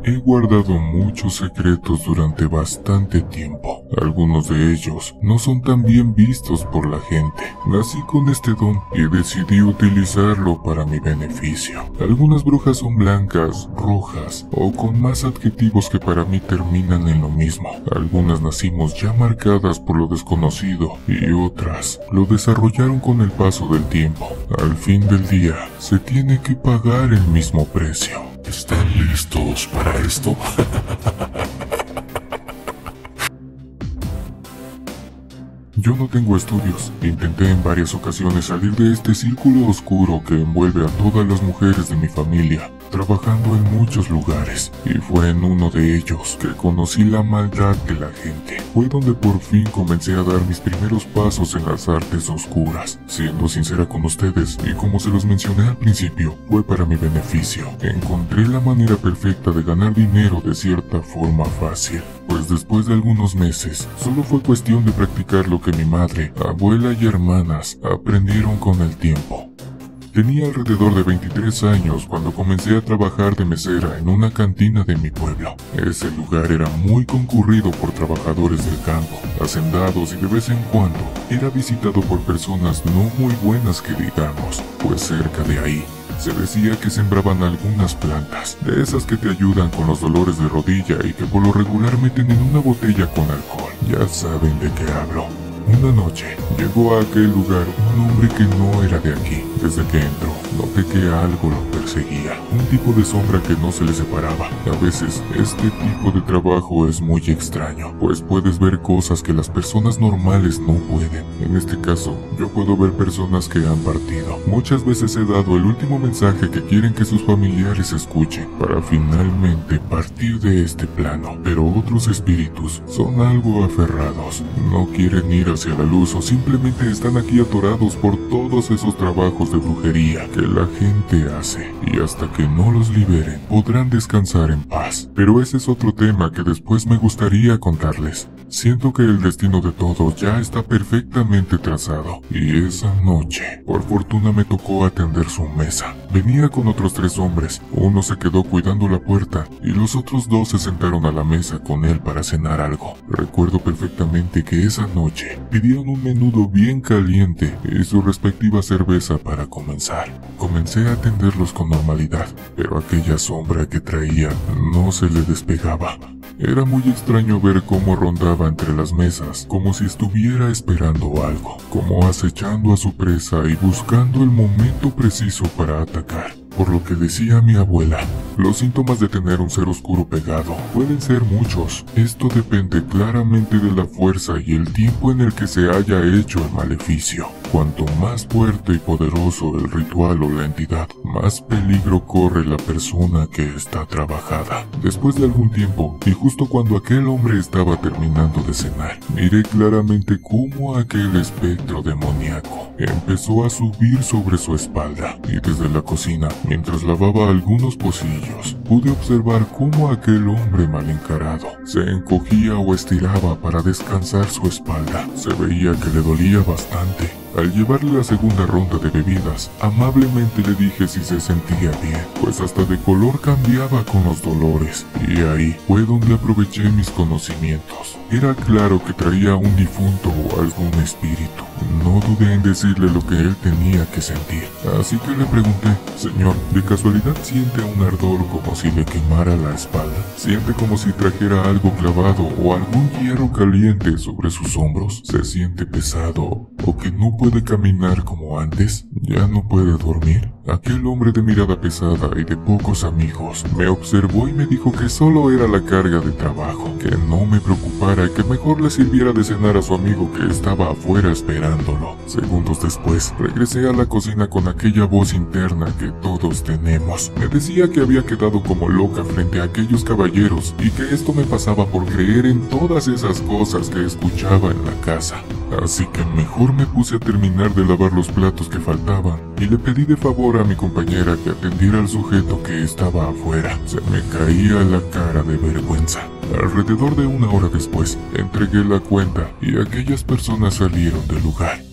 He guardado muchos secretos durante bastante tiempo. Algunos de ellos no son tan bien vistos por la gente. Nací con este don y decidí utilizarlo para mi beneficio. Algunas brujas son blancas, rojas o con más adjetivos que para mí terminan en lo mismo. Algunas nacimos ya marcadas por lo desconocido y otras lo desarrollaron con el paso del tiempo. Al fin del día, se tiene que pagar el mismo precio. ¿Están listos para esto? Yo no tengo estudios. Intenté en varias ocasiones salir de este círculo oscuro que envuelve a todas las mujeres de mi familia, trabajando en muchos lugares, y fue en uno de ellos que conocí la maldad de la gente. Fue donde por fin comencé a dar mis primeros pasos en las artes oscuras. Siendo sincera con ustedes, y como se los mencioné al principio, fue para mi beneficio. Encontré la manera perfecta de ganar dinero de cierta forma fácil, pues después de algunos meses, solo fue cuestión de practicar lo que mi madre, abuela y hermanas aprendieron con el tiempo. Tenía alrededor de 23 años cuando comencé a trabajar de mesera en una cantina de mi pueblo. Ese lugar era muy concurrido por trabajadores del campo, hacendados, y de vez en cuando era visitado por personas no muy buenas que digamos, pues cerca de ahí se decía que sembraban algunas plantas, de esas que te ayudan con los dolores de rodilla y que por lo regular meten en una botella con alcohol. Ya saben de qué hablo. Una noche, llegó a aquel lugar un hombre que no era de aquí. Desde que entró, noté que algo lo perseguía, un tipo de sombra que no se le separaba. A veces, este tipo de trabajo es muy extraño, pues puedes ver cosas que las personas normales no pueden. En este caso, yo puedo ver personas que han partido. Muchas veces he dado el último mensaje que quieren que sus familiares escuchen, para finalmente partir de este plano. Pero otros espíritus son algo aferrados, no quieren ir hacia la luz o simplemente están aquí atorados por todos esos trabajos de brujería que la gente hace, y hasta que no los liberen podrán descansar en paz. Pero ese es otro tema que después me gustaría contarles. Siento que el destino de todos ya está perfectamente trazado, y esa noche, por fortuna, me tocó atender su mesa. Venía con otros 3 hombres, uno se quedó cuidando la puerta, y los otros 2 se sentaron a la mesa con él para cenar algo. Recuerdo perfectamente que esa noche pidieron un menudo bien caliente y su respectiva cerveza para comenzar. Comencé a atenderlos con normalidad, pero aquella sombra que traía no se le despegaba. Era muy extraño ver cómo rondaba entre las mesas, como si estuviera esperando algo, como acechando a su presa y buscando el momento preciso para atacar. Por lo que decía mi abuela, los síntomas de tener un ser oscuro pegado pueden ser muchos. Esto depende claramente de la fuerza y el tiempo en el que se haya hecho el maleficio. Cuanto más fuerte y poderoso el ritual o la entidad, más peligro corre la persona que está trabajada. Después de algún tiempo, y justo cuando aquel hombre estaba terminando de cenar, miré claramente cómo aquel espectro demoníaco empezó a subir sobre su espalda, y desde la cocina, mientras lavaba algunos pocillos, pude observar cómo aquel hombre mal encarado se encogía o estiraba para descansar su espalda. Se veía que le dolía bastante. Al llevarle la segunda ronda de bebidas, amablemente le dije si se sentía bien, pues hasta de color cambiaba con los dolores, y ahí fue donde aproveché mis conocimientos. Era claro que traía un difunto o algún espíritu. No dudé en decirle lo que él tenía que sentir, así que le pregunté: señor, ¿de casualidad siente un ardor como si le quemara la espalda? ¿Siente como si trajera algo clavado o algún hierro caliente sobre sus hombros? ¿Se siente pesado o que no puede caminar como antes? ¿Ya no puede dormir? Aquel hombre de mirada pesada y de pocos amigos me observó y me dijo que solo era la carga de trabajo, que no me preocupara y que mejor le sirviera de cenar a su amigo que estaba afuera esperándolo. Segundos después, regresé a la cocina con aquella voz interna que todos tenemos. Me decía que había quedado como loca frente a aquellos caballeros y que esto me pasaba por creer en todas esas cosas que escuchaba en la casa. Así que mejor me puse a terminar de lavar los platos que faltaban y le pedí de favor a mi compañera que atendiera al sujeto que estaba afuera. Se me caía la cara de vergüenza. Alrededor de 1 hora después, entregué la cuenta y aquellas personas salieron del lugar.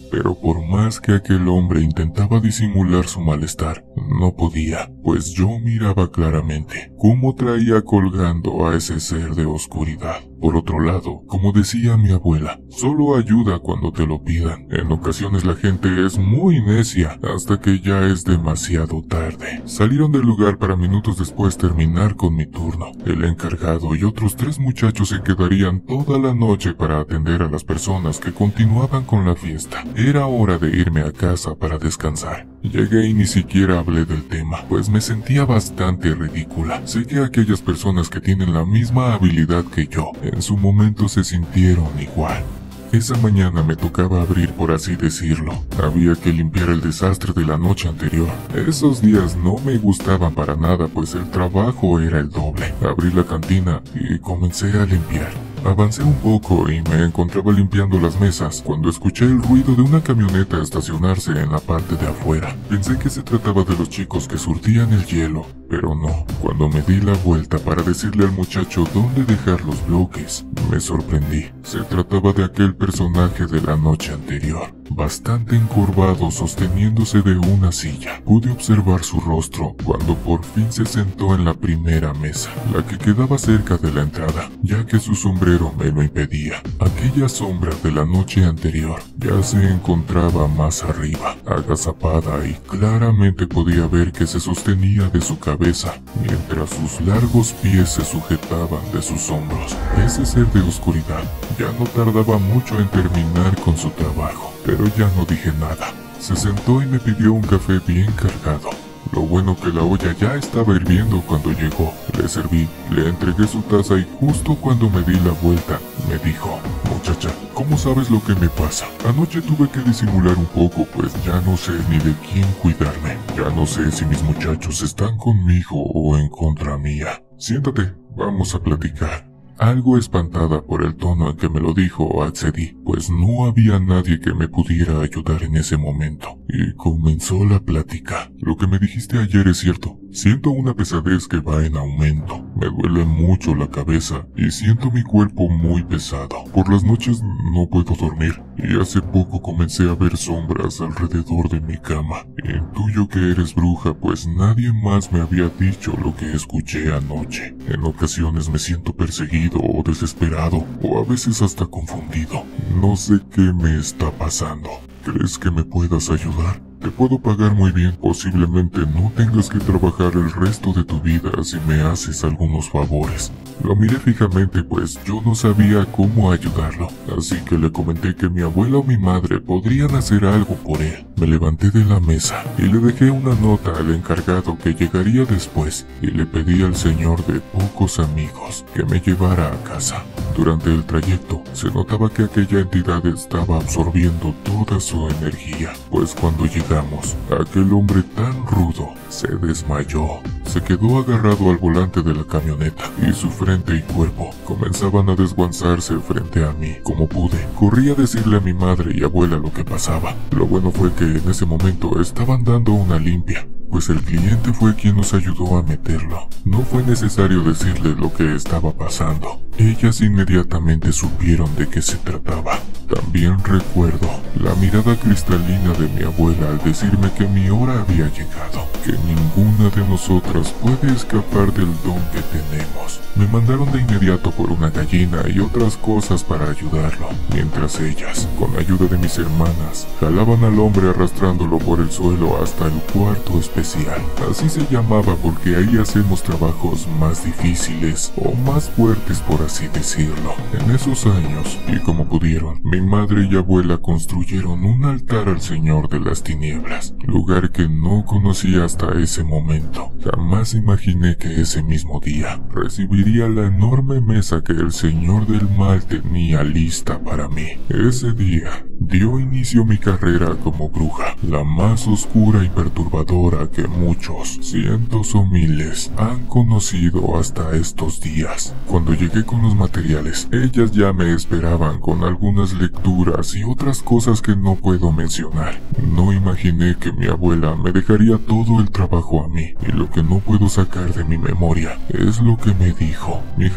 pero por más que aquel hombre intentaba disimular su malestar, no podía, pues yo miraba claramente cómo traía colgando a ese ser de oscuridad. Por otro lado, como decía mi abuela, solo ayuda cuando te lo pidan. En ocasiones la gente es muy necia hasta que ya es demasiado tarde. Salieron del lugar para minutos después terminar con mi turno. El encargado y otros 3 muchachos se quedarían toda la noche para atender a las personas que continuaban con la fiesta. Era hora de irme a casa para descansar. Llegué y ni siquiera hablé del tema, pues me sentía bastante ridícula. Sé que aquellas personas que tienen la misma habilidad que yo, en su momento se sintieron igual. Esa mañana me tocaba abrir, por así decirlo. Había que limpiar el desastre de la noche anterior. Esos días no me gustaban para nada, pues el trabajo era el doble. Abrí la cantina y comencé a limpiar. Avancé un poco y me encontraba limpiando las mesas cuando escuché el ruido de una camioneta estacionarse en la parte de afuera. Pensé que se trataba de los chicos que surtían el hielo, pero no. Cuando me di la vuelta para decirle al muchacho dónde dejar los bloques, me sorprendí. Se trataba de aquel personaje de la noche anterior, bastante encorvado, sosteniéndose de una silla. Pude observar su rostro cuando por fin se sentó en la primera mesa, la que quedaba cerca de la entrada, ya que su sombrero me lo impedía. Aquella sombra de la noche anterior ya se encontraba más arriba, agazapada, y claramente podía ver que se sostenía de su cabeza, mientras sus largos pies se sujetaban de sus hombros. Ese ser de oscuridad ya no tardaba mucho en terminar con su trabajo, pero ya no dije nada. Se sentó y me pidió un café bien cargado. Lo bueno que la olla ya estaba hirviendo cuando llegó. Le serví, le entregué su taza y justo cuando me di la vuelta, me dijo: muchacha, ¿cómo sabes lo que me pasa? Anoche tuve que disimular un poco, pues ya no sé ni de quién cuidarme. Ya no sé si mis muchachos están conmigo o en contra mía. Siéntate, vamos a platicar. Algo espantada por el tono en que me lo dijo, accedí, pues no había nadie que me pudiera ayudar en ese momento. Y comenzó la plática. Lo que me dijiste ayer es cierto. Siento una pesadez que va en aumento. Me duele mucho la cabeza y siento mi cuerpo muy pesado. Por las noches no puedo dormir y hace poco comencé a ver sombras alrededor de mi cama. Intuyo que eres bruja, pues nadie más me había dicho lo que escuché anoche. En ocasiones me siento perseguido o desesperado, o a veces hasta confundido. No sé qué me está pasando. ¿Crees que me puedas ayudar? Te puedo pagar muy bien, posiblemente no tengas que trabajar el resto de tu vida si me haces algunos favores. Lo miré fijamente, pues yo no sabía cómo ayudarlo, así que le comenté que mi abuela o mi madre podrían hacer algo por él. Me levanté de la mesa y le dejé una nota al encargado que llegaría después, y le pedí al señor de pocos amigos que me llevara a casa. Durante el trayecto se notaba que aquella entidad estaba absorbiendo toda su energía, pues cuando llegamos, aquel hombre tan rudo se desmayó. Se quedó agarrado al volante de la camioneta y su frente y cuerpo comenzaban a desguazarse frente a mí. Como pude, corrí a decirle a mi madre y abuela lo que pasaba. Lo bueno fue que en ese momento estaban dando una limpia, pues el cliente fue quien nos ayudó a meterlo. No fue necesario decirle lo que estaba pasando. Ellas inmediatamente supieron de qué se trataba. También recuerdo la mirada cristalina de mi abuela al decirme que mi hora había llegado, que ninguna de nosotras puede escapar del don que tenemos. Me mandaron de inmediato por una gallina y otras cosas para ayudarlo, mientras ellas, con ayuda de mis hermanas, jalaban al hombre arrastrándolo por el suelo hasta el cuarto especial. Así se llamaba porque ahí hacemos trabajos más difíciles o más fuertes, por así decirlo. En esos años, y como pudieron, mi madre y abuela construyeron un altar al Señor de las Tinieblas, lugar que no conocía hasta ese momento. Jamás imaginé que ese mismo día recibiría la enorme mesa que el Señor del Mal tenía lista para mí. Ese día dio inicio mi carrera como bruja, la más oscura y perturbadora que muchos, cientos o miles, han conocido hasta estos días. Cuando llegué con los materiales, ellas ya me esperaban con algunas lecturas y otras cosas que no puedo mencionar. No imaginé que mi abuela me dejaría todo el trabajo a mí, y lo que no puedo sacar de mi memoria es lo que me dijo: mija,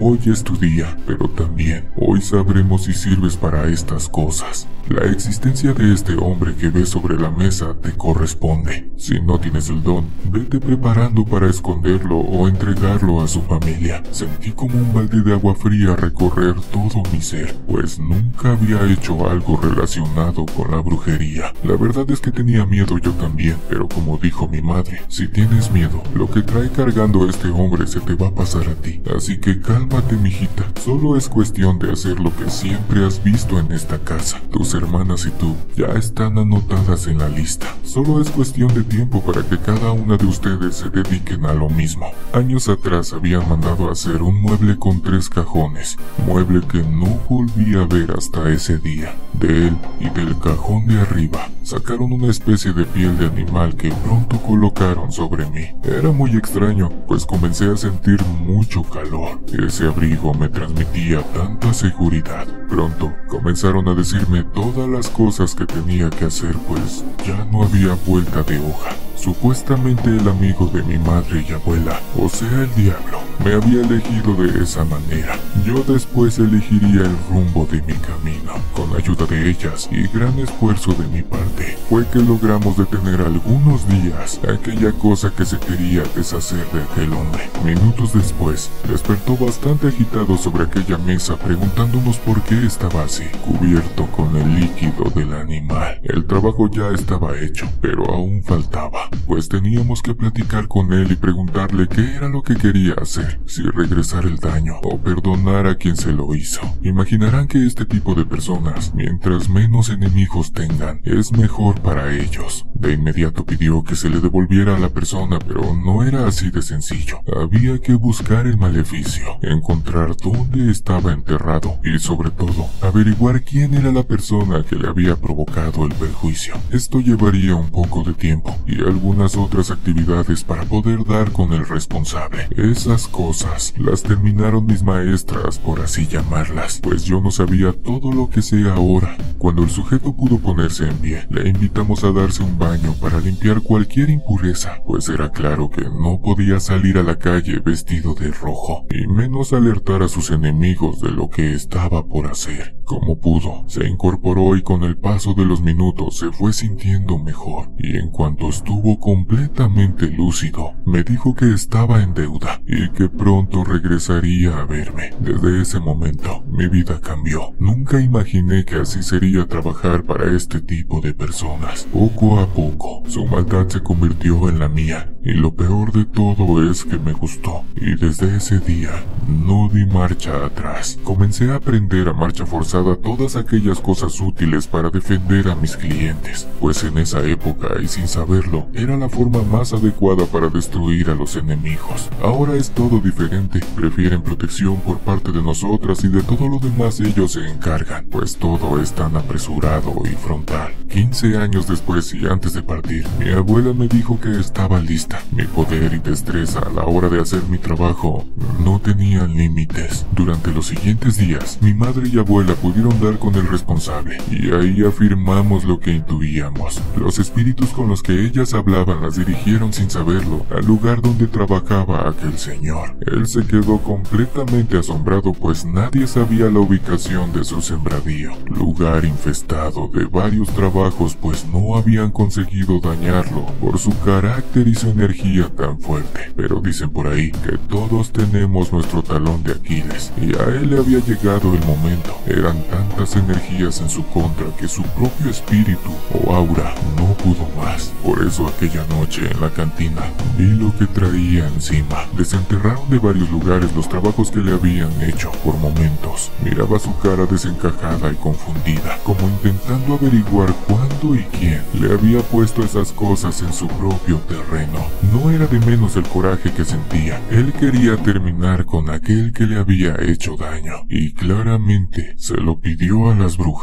hoy es tu día, pero también hoy sabremos si sirves para estas cosas. La existencia de este hombre que ves sobre la mesa te corresponde. Si no tienes el don, vete preparando para esconderlo o entregarlo a su familia. Sentí como un balde de agua fría recorrer todo mi ser, pues nunca había hecho algo relacionado con la brujería. La verdad es que tenía miedo yo también, pero como dijo mi madre, si tienes miedo, lo que trae cargando este hombre se te va a pasar a ti. Así que cálmate, mijita. Solo es cuestión de hacer lo que siempre has visto en esta casa. Tus hermanas y tú ya están anotadas en la lista. Solo es cuestión de tiempo para que cada una de ustedes se dediquen a lo mismo. Años atrás habían mandado a hacer un mueble con 3 cajones, mueble que no volví a ver hasta ese día. De él y del cajón de arriba sacaron una especie de piel de animal que pronto colocaron sobre mí. Era muy extraño, pues comencé a sentir mucho calor. Ese abrigo me transmitía tanta seguridad. Pronto comenzaron a decirme todas las cosas que tenía que hacer, pues ya no había vuelta de hoja. Supuestamente el amigo de mi madre y abuela, o sea el diablo, me había elegido de esa manera. Yo después elegiría el rumbo de mi camino. Con ayuda de ellas y gran esfuerzo de mi parte, fue que logramos detener algunos días aquella cosa que se quería deshacer de aquel hombre. Minutos después, despertó bastante agitado sobre aquella mesa preguntándonos por qué estaba así, cubierto con el líquido del animal. El trabajo ya estaba hecho, pero aún faltaba, pues teníamos que platicar con él y preguntarle qué era lo que quería hacer, si regresar el daño o perdonar a quien se lo hizo. Imaginarán que este tipo de personas, mientras menos enemigos tengan, es mejor para ellos. De inmediato pidió que se le devolviera a la persona, pero no era así de sencillo. Había que buscar el maleficio, encontrar dónde estaba enterrado y sobre todo, averiguar quién era la persona que le había provocado el perjuicio. Esto llevaría un poco de tiempo y algunas otras actividades para poder dar con el responsable. Esas cosas las terminaron mis maestras, por así llamarlas, pues yo no sabía todo lo que sé ahora. Cuando el sujeto pudo ponerse en pie, le invitamos a darse un baño para limpiar cualquier impureza, pues era claro que no podía salir a la calle vestido de rojo, y menos alertar a sus enemigos de lo que estaba por hacer. Como pudo, se incorporó y con el paso de los minutos se fue sintiendo mejor, y en cuanto estuvo completamente lúcido, me dijo que estaba en deuda y que pronto regresaría a verme. Desde ese momento, mi vida cambió. Nunca imaginé que así sería trabajar para este tipo de personas. Poco a poco, su maldad se convirtió en la mía, y lo peor de todo es que me gustó, y desde ese día no di marcha atrás. Comencé a aprender a marcha forzada todas aquellas cosas útiles para defender a mis clientes, pues en esa época y sin saberlo, era la forma más adecuada para destruir a los enemigos. Ahora es todo diferente, prefieren protección por parte de nosotras y de todo lo demás ellos se encargan, pues todo es tan apresurado y frontal. 15 años después y antes de partir, mi abuela me dijo que estaba lista. Mi poder y destreza a la hora de hacer mi trabajo no tenían límites. Durante los siguientes días, mi madre y abuela pudieron dar con el responsable, y ahí afirmamos lo que intuíamos. Los espíritus con los que ellas hablaban las dirigieron sin saberlo al lugar donde trabajaba aquel señor. Él se quedó completamente asombrado, pues nadie sabía la ubicación de su sembradío, lugar infestado de varios trabajos, pues no habían conseguido dañarlo por su carácter y su energía tan fuerte. Pero dicen por ahí que todos tenemos nuestro talón de Aquiles, y a él le había llegado el momento. Eran tantas energías en su contra que su propio espíritu o aura no pudo más. Por eso aquella noche en la cantina vi lo que traía encima. Desenterraron de varios lugares los trabajos que le habían hecho. Por momentos miraba su cara desencajada y confundida, como intentando averiguar cuándo y quién le había puesto esas cosas en su propio terreno. No era de menos el coraje que sentía. Él quería terminar con aquel que le había hecho daño, y claramente se lo pidió a las brujas.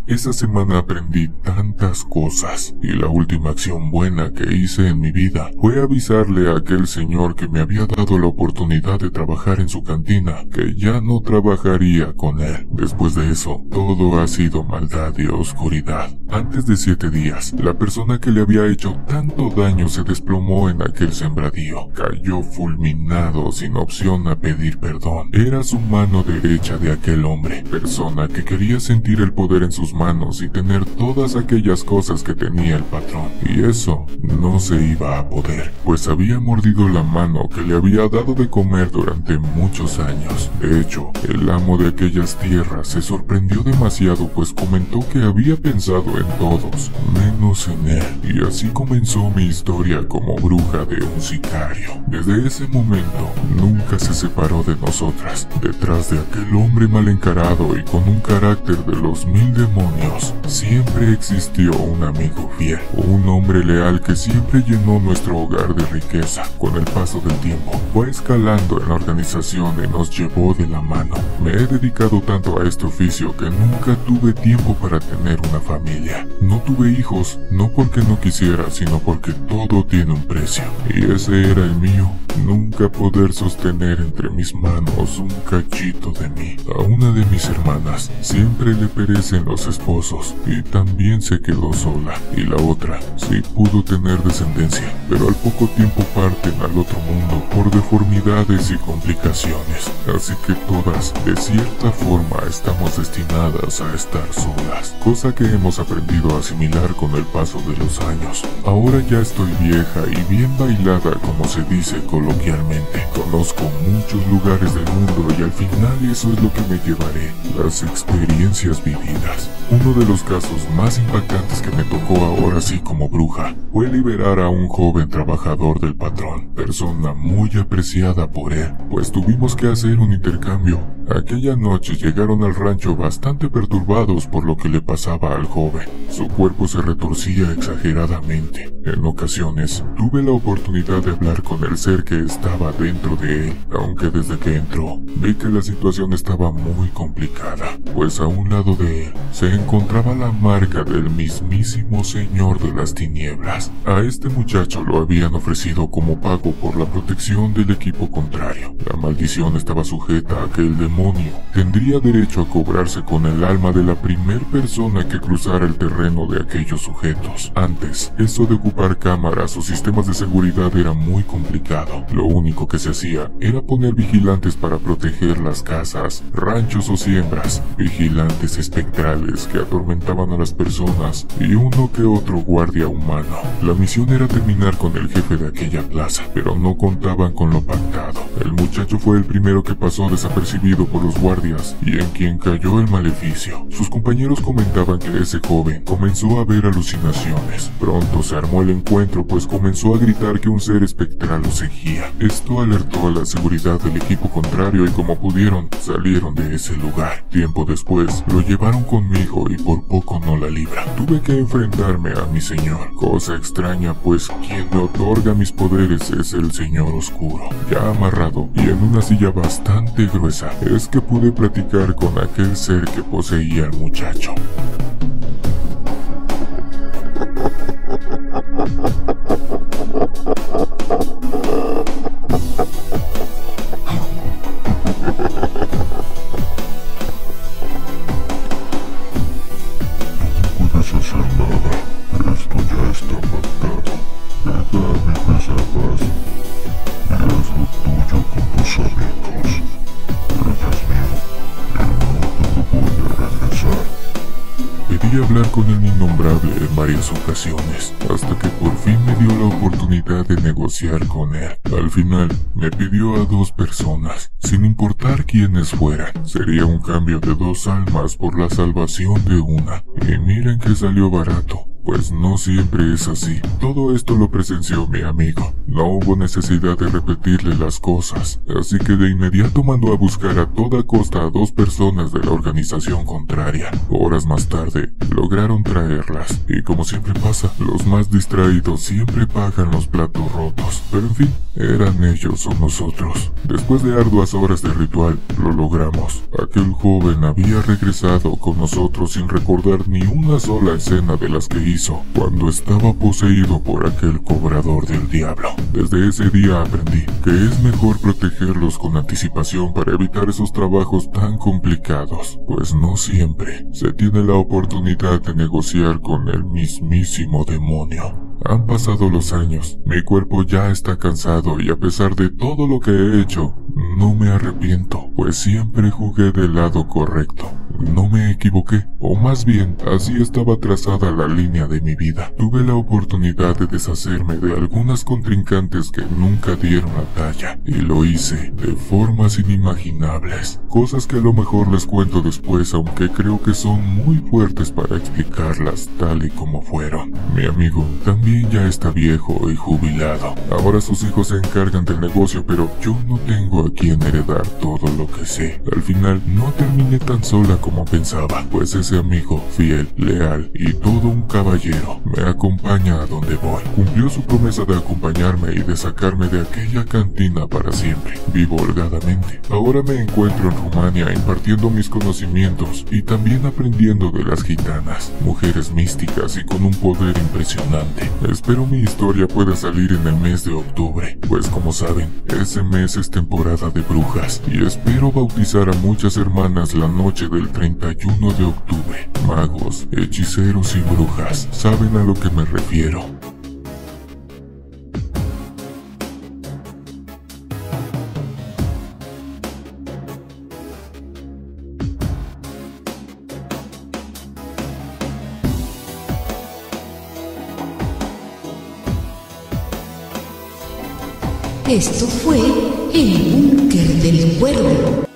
Esa semana aprendí tantas cosas, y la última acción buena que hice en mi vida fue avisarle a aquel señor que me había dado la oportunidad de trabajar en su cantina, que ya no trabajaría con él. Después de eso, todo ha sido maldad y oscuridad. Antes de 7 días, la persona que le había hecho tanto daño se desplomó en aquel sembradío. Cayó fulminado sin opción a pedir perdón. Era su mano derecha de aquel hombre, persona que quería sentir el poder en sus manos y tener todas aquellas cosas que tenía el patrón. Y eso no se iba a poder, pues había mordido la mano que le había dado de comer durante muchos años. De hecho, el amo de aquellas tierras se sorprendió demasiado, pues comentó que había pensado en todos, menos en él. Y así comenzó mi historia como bruja de un sicario. Desde ese momento, nunca se separó de nosotras. Detrás de aquel hombre mal encarado y con un carácter de los 1000 demonios, siempre existió un amigo fiel, un hombre leal que siempre llenó nuestro hogar de riqueza. Con el paso del tiempo, fue escalando en la organización y nos llevó de la mano. Me he dedicado tanto a este oficio que nunca tuve tiempo para tener una familia. No tuve hijos, no porque no quisiera, sino porque todo tiene un precio. Y ese era el mío. Nunca poder sostener entre mis manos un cachito de mí. A una de mis hermanas siempre le perecen los esposos y también se quedó sola. Y la otra sí pudo tener descendencia, pero al poco tiempo parten al otro mundo por deformidades y complicaciones. Así que todas, de cierta forma, estamos destinadas a estar solas. Cosa que hemos aprendido a asimilar con el paso de los años. Ahora ya estoy vieja y bien bailada, como se dice coloquialmente. Conozco muchos lugares del mundo y al final eso es lo que me llevaré, las experiencias vividas. Uno de los casos más impactantes que me tocó ahora sí como bruja fue liberar a un joven trabajador del patrón, persona muy apreciada por él, pues tuvimos que hacer un intercambio. Aquella noche llegaron al rancho bastante perturbados por lo que le pasaba al joven. Su cuerpo se retorcía exageradamente. En ocasiones, tuve la oportunidad de hablar con el ser que estaba dentro de él, aunque desde que entró, vi que la situación estaba muy complicada, pues a un lado de él se encontraba la marca del mismísimo Señor de las Tinieblas. A este muchacho lo habían ofrecido como pago por la protección del equipo contrario. La maldición estaba sujeta a que el demonio tendría derecho a cobrarse con el alma de la primer persona que cruzara el terreno de aquellos sujetos. Antes, eso de ocupar cámaras o sistemas de seguridad era muy complicado. Lo único que se hacía era poner vigilantes para proteger las casas, ranchos o siembras, vigilantes espectrales que atormentaban a las personas y uno que otro guardia humano. La misión era terminar con el jefe de aquella plaza, pero no contaban con lo pactado. El muchacho fue el primero que pasó desapercibido por los guardias y en quien cayó el maleficio. Sus compañeros comentaban que ese joven comenzó a ver alucinaciones. Pronto se armó el encuentro, pues comenzó a gritar que un ser espectral lo seguía. Esto alertó a la seguridad del equipo contrario y como pudieron, salieron de ese lugar. Tiempo después, lo llevaron conmigo y por poco no la libra. Tuve que enfrentarme a mi señor, cosa extraña pues quien me otorga mis poderes es el Señor Oscuro. Ya amarrado y en una silla bastante gruesa, es que pude platicar con aquel ser que poseía al muchacho. No puedes hacer nada. Esto ya está pactado. Deja a mi casa en paz. Y haz lo tuyo con tus amigos. Eres mío y no te lo voy a regresar. Pedí hablar con el innombrable en varias ocasiones, hasta que por fin me dio la oportunidad de negociar con él. Al final, me pidió a 2 personas, sin importar quiénes fueran. Sería un cambio de 2 almas por la salvación de una. Y miren que salió barato. Pues no siempre es así. Todo esto lo presenció mi amigo. No hubo necesidad de repetirle las cosas, así que de inmediato mandó a buscar a toda costa a 2 personas de la organización contraria. Horas más tarde, lograron traerlas, y como siempre pasa, los más distraídos siempre pagan los platos rotos. Pero en fin, eran ellos o nosotros. Después de arduas horas de ritual, lo logramos. Aquel joven había regresado con nosotros sin recordar ni una sola escena de las que hizo cuando estaba poseído por aquel cobrador del diablo. Desde ese día aprendí que es mejor protegerlos con anticipación para evitar esos trabajos tan complicados, pues no siempre se tiene la oportunidad de negociar con el mismísimo demonio. Han pasado los años, mi cuerpo ya está cansado y a pesar de todo lo que he hecho, no me arrepiento, pues siempre jugué del lado correcto. No me equivoqué, o más bien, así estaba trazada la línea de mi vida. Tuve la oportunidad de deshacerme de algunas contrincantes que nunca dieron la talla, y lo hice de formas inimaginables. Cosas que a lo mejor les cuento después, aunque creo que son muy fuertes para explicarlas tal y como fueron. Mi amigo también ya está viejo y jubilado. Ahora sus hijos se encargan del negocio, pero yo no tengo a quien heredar todo lo que sé. Al final, no terminé tan sola como pensaba, pues ese amigo fiel, leal y todo un caballero me acompaña a donde voy. Cumplió su promesa de acompañarme y de sacarme de aquella cantina para siempre. Vivo holgadamente. Ahora me encuentro en Rumania impartiendo mis conocimientos y también aprendiendo de las gitanas, mujeres místicas y con un poder impresionante. Espero mi historia pueda salir en el mes de octubre, pues como saben, ese mes es temporada de brujas y espero bautizar a muchas hermanas la noche del 31 de octubre. Magos, hechiceros y brujas saben a lo que me refiero. Esto fue El Búnker del Cuervo.